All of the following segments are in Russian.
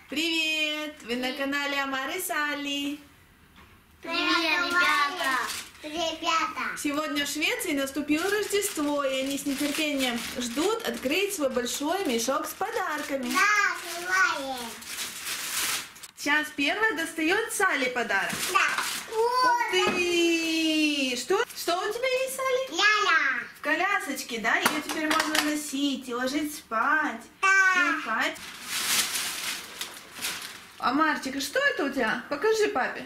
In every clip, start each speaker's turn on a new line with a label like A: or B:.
A: Привет! Вы на канале Амар и Салли.
B: Привет, ребята! Ребята!
A: Сегодня в Швеции наступило Рождество, и они с нетерпением ждут открыть свой большой мешок с подарками.
B: Да, открываем.
A: Сейчас первая достает Салли подарок.
B: Да.
A: Ух ты! Что у тебя есть, Салли?
B: Ля-ля.
A: В колясочке, да? Ее теперь можно носить и ложить спать. И
B: Да.
A: упать. Амарчик, что это у тебя? Покажи папе.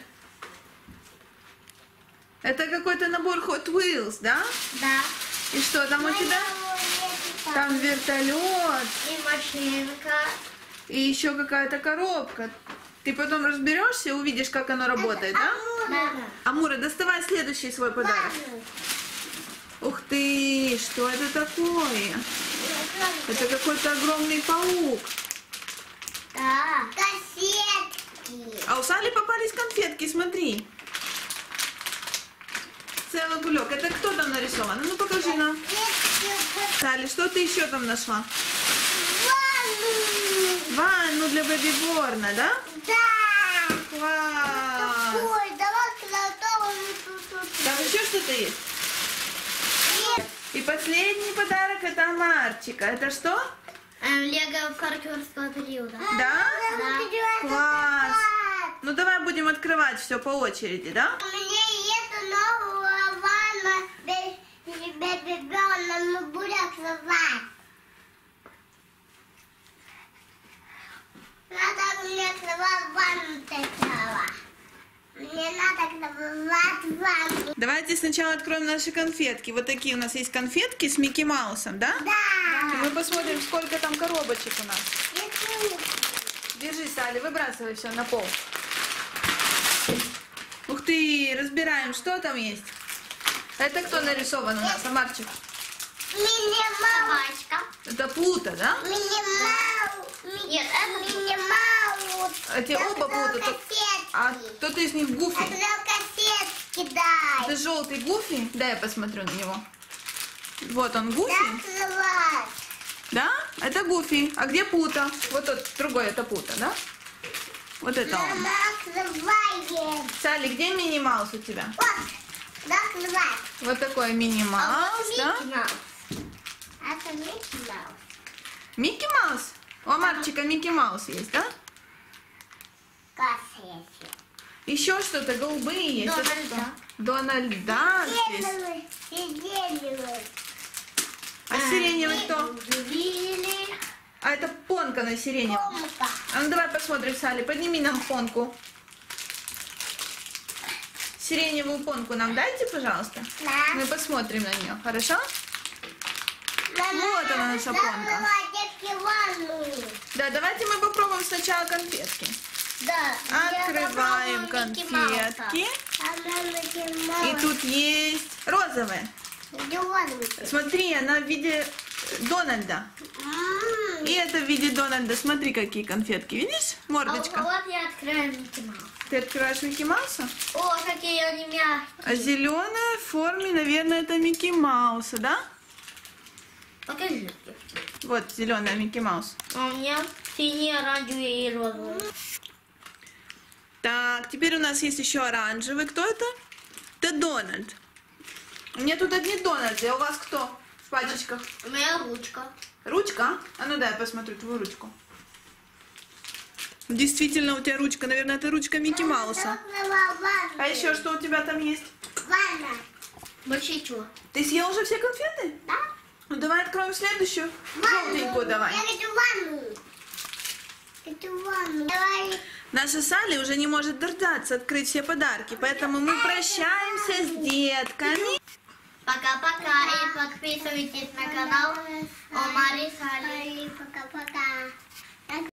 A: Это какой-то набор Hot Wheels, да?
B: Да.
A: И что там у тебя? Там вертолет
B: И машинка.
A: и еще какая-то коробка. Ты потом разберешься, увидишь, как оно работает, да?
B: Да.
A: Амура, доставай следующий свой подарок. Ух ты, что это такое? Это какой-то огромный паук.
B: Да. Кассетки.
A: А у Сали попались конфетки, смотри. Целый кулек. Это кто там нарисован? Ну покажи нам. Сали, что ты еще там нашла? Ванну для бэби-борна, да?
B: Да.
A: Класс!
B: Ой, давай кладем тут.
A: Там еще что-то есть? И последний подарок это Амарчика. Это что?
B: Лего картерского периода.
A: Да?
B: Да.
A: Класс! Ну давай будем открывать все по очереди, да?
B: У меня есть новая ванна бэби-борна, мы будем открывать. Надо мне открывать ванну сначала. Мне надо открывать ванну.
A: Давайте сначала откроем наши конфетки. Вот такие у нас есть конфетки с Микки Маусом, да?
B: Да.
A: И мы посмотрим, сколько там коробочек у нас. Держи, Салли, выбрасывай все на пол. Ух ты, разбираем, что там есть. Это кто нарисован у нас, Амарчик?
B: Мини-мамочка.
A: Это Плуто, да?
B: Мини-маус. Нет, это мини-маус.
A: Эти оба Плуто. А кто-то из них Гуфи.
B: Это кассетки, дай.
A: Это желтый Гуфи. Дай я посмотрю на него. Вот он, Гуфи.
B: Открывать.
A: Да? Это Гуфи. А где Плуто? Вот тот другой, это Плуто, да? Вот это он.
B: Мама, открываем.
A: Салли, где Мини Маус у тебя?
B: Вот, да, открывать.
A: Вот такой Мини Маус, да?
B: Это Микки Маус.
A: Микки Маус? У Амарчика Микки Маус есть, да?
B: Кассеты.
A: Еще что-то голубые есть. Это
B: Дональда.
A: что? Дональда здесь.
B: Сиреневый.
A: А сиреневый кто?
B: Вилли.
A: А это Понка на сиреневом.
B: Комка.
A: А ну давай посмотрим, Салли, подними нам Понку. Сиреневую Понку нам дайте, пожалуйста.
B: Да.
A: Мы посмотрим на нее, хорошо? Вот она, наша Понка. Да, давайте мы попробуем сначала конфетки.
B: Да.
A: Открываем конфетки. И тут есть розовые. Смотри, она в виде Дональда. И это в виде Дональда. Смотри, какие конфетки. Видишь? Мордочка.
B: Вот я открою Микки Маус.
A: Ты открываешь Микки Мауса?
B: О, какие они мягкие.
A: А зеленая в форме, наверное, это Микки Мауса, да?
B: Покажи.
A: Вот зеленая Микки Маус.
B: А у меня синие, оранжевые и розовые.
A: Так, теперь у нас есть еще оранжевый. Кто это? Это Дональд. У меня тут одни Дональды. А у вас кто в пачечках?
B: У меня ручка.
A: Ручка? А ну дай я посмотрю твою ручку. Действительно, у тебя ручка. Наверное, это ручка Микки Мауса. А еще что у тебя там есть?
B: Ванна. Больше чего?
A: Ты съел уже все конфеты?
B: Да.
A: Ну давай откроем следующую. Желтенькую давай.
B: Я хочу ванну. Хочу ванну. Давай.
A: Наша Салли уже не может дождаться открыть все подарки, поэтому мы прощаемся с детками.
B: Пока-пока и подписывайтесь на канал Амар и Салли. Пока-пока.